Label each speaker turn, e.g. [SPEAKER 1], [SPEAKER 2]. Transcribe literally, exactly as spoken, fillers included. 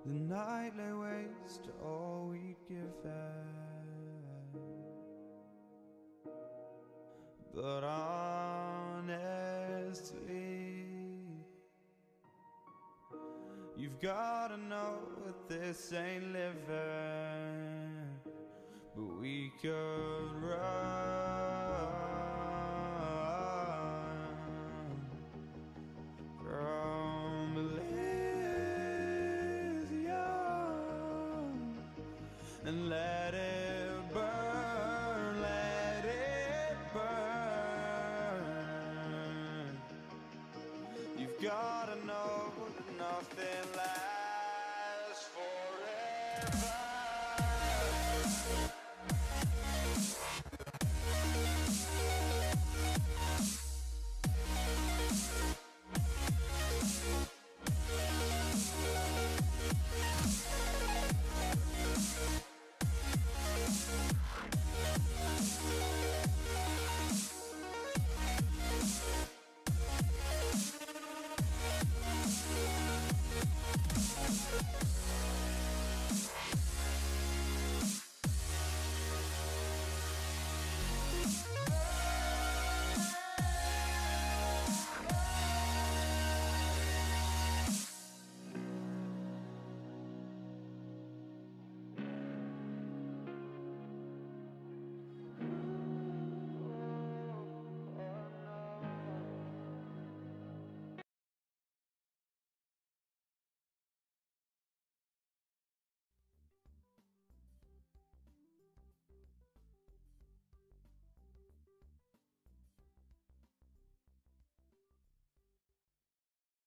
[SPEAKER 1] The night lay waste to all we'd given. But honestly, you've gotta know that this ain't living. But we could run from Elysium and let it burn, let it burn. You've gotta know that nothing lasts forever.